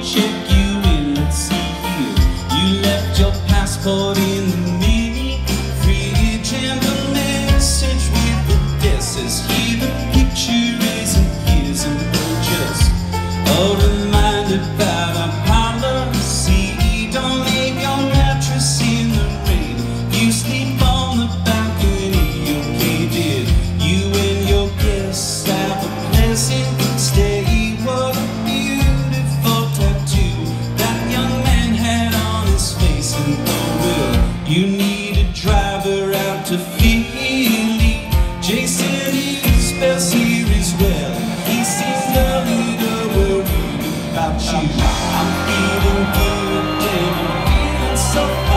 check you in. Let's see here. You left your passport in the mini fridge and a message with addresses. Here the picture is, and here's an just a reminder about our policy. Don't leave your mattress in the rain. You sleep on the balcony, okay, dear? You and your guests have a pleasant stay. What a beautiful tattoo that young man had on his face. And oh, well, you need a driver out to Philly. Jason is best here as well. He seems a little worried about you. I'm feeling good and I'm feeling so